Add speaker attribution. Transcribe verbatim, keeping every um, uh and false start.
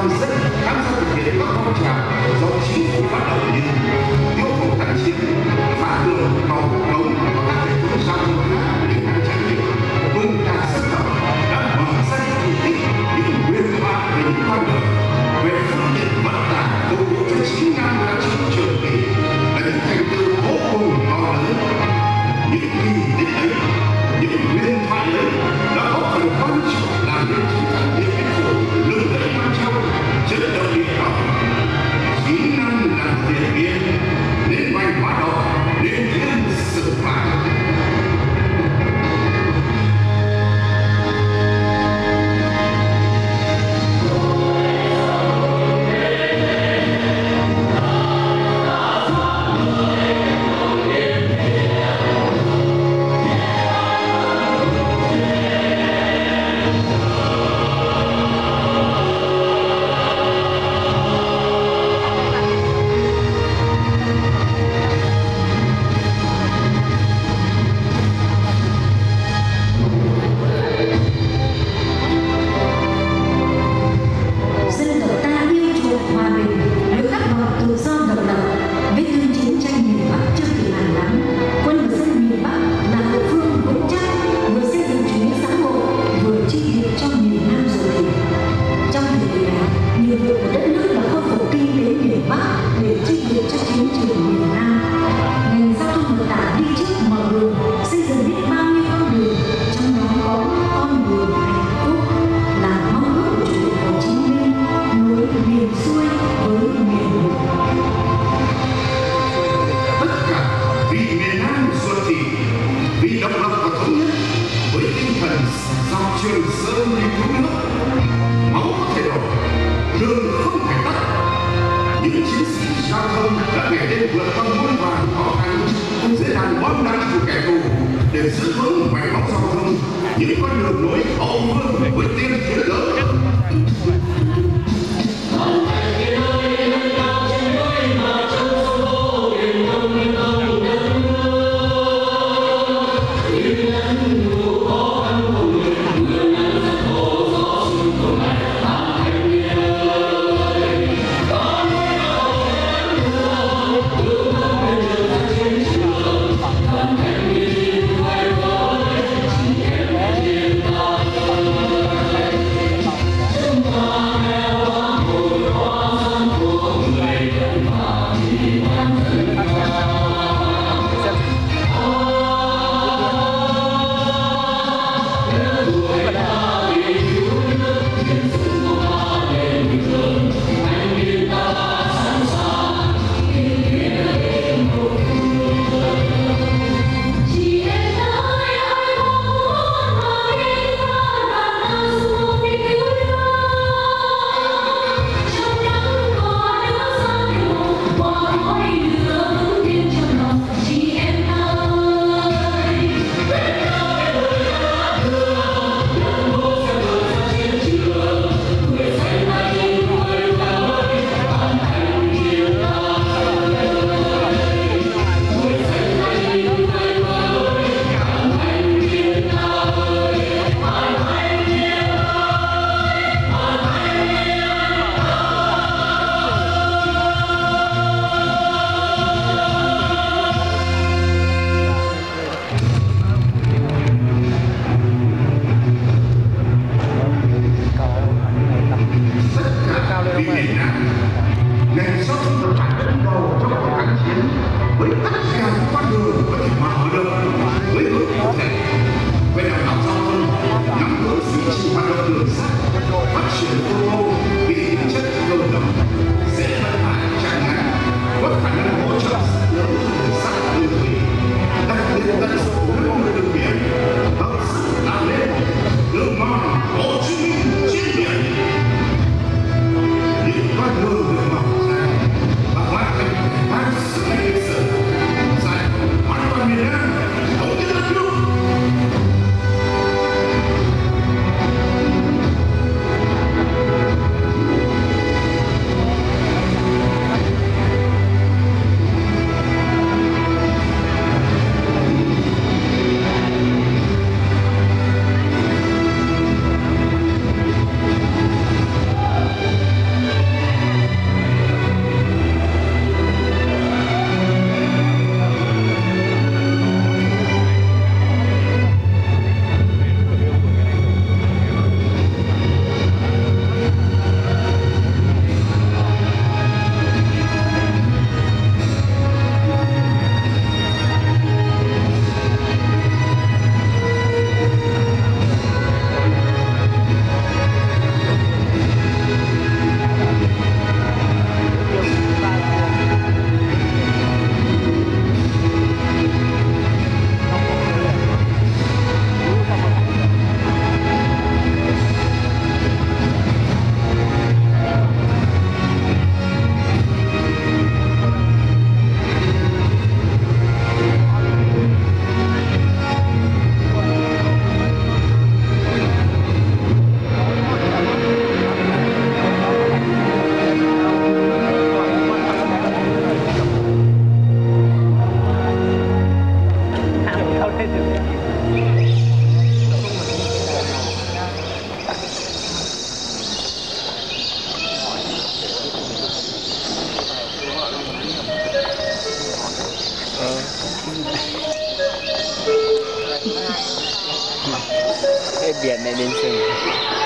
Speaker 1: toàn dân tham gia thực hiện các phong trào do chính phủ phát động như yêu cầu kháng chiến, phá đường, cầu cống và các hệ thống giao thông khác để ngăn chặn dịch. Cùng cả dân tộc đã mở ra những kỳ tích, những huyền thoại về những con đường, về phương tiện vận tải phục vụ cho chín năm kháng chiến trường kỳ là những thành tựu vô cùng to lớn. Những kỳ tích ấy, những huyền thoại ấy đã góp phần quan trọng làm nên chiến thắng Điện Biên Phủ lừng lẫy Nam Châu, chấn động địa cầu. Chín năm làm Điện Biên nên vành hóa đỏ, nên thiên sự phạt. Để giữ vững mảnh bóng giao thông, những con đường nối hậu phương với tiên chiến lớn.
Speaker 2: Hãy subscribe cho kênh Ghiền Mì Gõ để không bỏ lỡ hơi biển này đến rừng.